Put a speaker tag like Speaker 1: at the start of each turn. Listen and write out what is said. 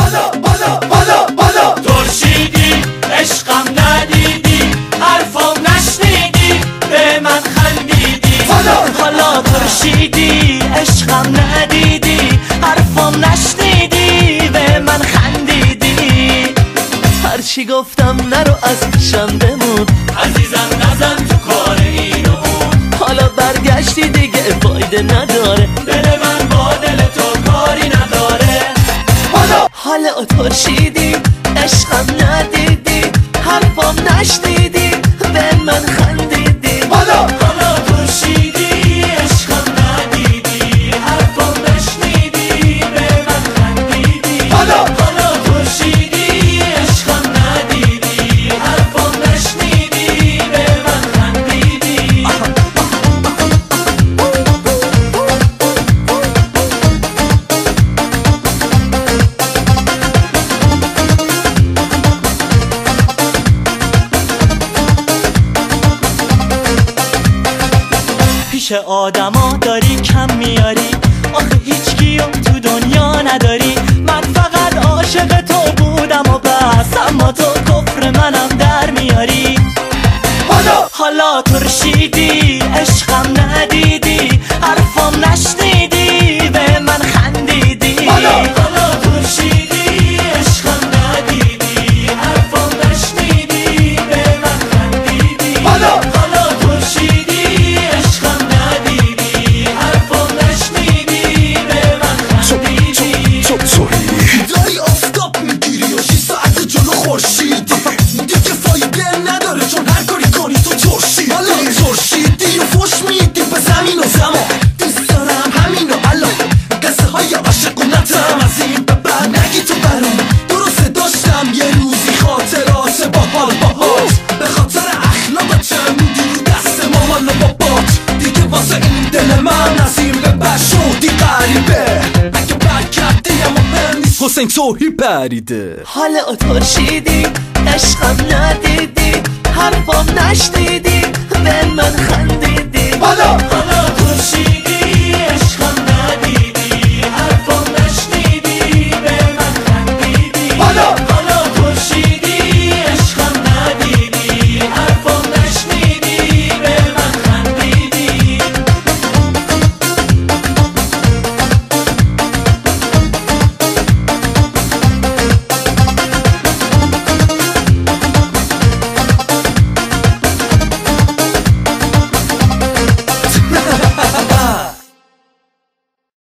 Speaker 1: بالا ترشیدی عشقم ندیدی حرفم نشنیدی به من خندیدی حالا ترشیدی عشقم ندیدی حرفم نشنیدی به من خندیدی هرچی گفتم نرو از پیشم بمون عزیزم نزن تو کار این و اون حالا برگشتی دیگه فایده نداره دل من با دل تو کاری نداره حالا ترشیدی عشقم ندیدی حرفم نشنیدی به من خندیدی حالا ترشیدی عشقم ندیدی حرفم نشنیدی به من خندیدی حالا ترشیدی عشقم ندیدی حرفم نشنیدی به من خندیدی پیش آدما داری کم میاری آخه هیچ کیو تو دنیا نداری من فقط عاشق تو بودم و بس اما تو کفر منم در میاری حالا ترشیدی عشقم ندیدی حرفم نشنیدی به من خندیدی حالا ترشیدی عشقم ندیدی حرفم نشنیدی به من خندیدی حالا ترشیدی عشقم ندیدی حرفم نشنیدی به من خندیدی
Speaker 2: داری آفتاب میگیری و 6 ساعت جلو خورشیدی دیگه فایده نداره چون هر کاری کنی تو ترشیدی حالا ترشیدی و فوش میدی به زمین و زمان دوست دارم همین و الان قصه های عاشقونتم از این به بعد نگی تو برام درسته داشتم یه روزی خاطرات باهات به خاطر اخلاقت چه میدی رو دست مامان و بابات دیگه واسه این دل من از این به بعد شدی غریبه اگه برگردی اما من نیست حسین توهی پریده
Speaker 1: حالا ترشیدی عشقم ندیدی حرفم نشنیدی به من خندیدی حالا ترشیدی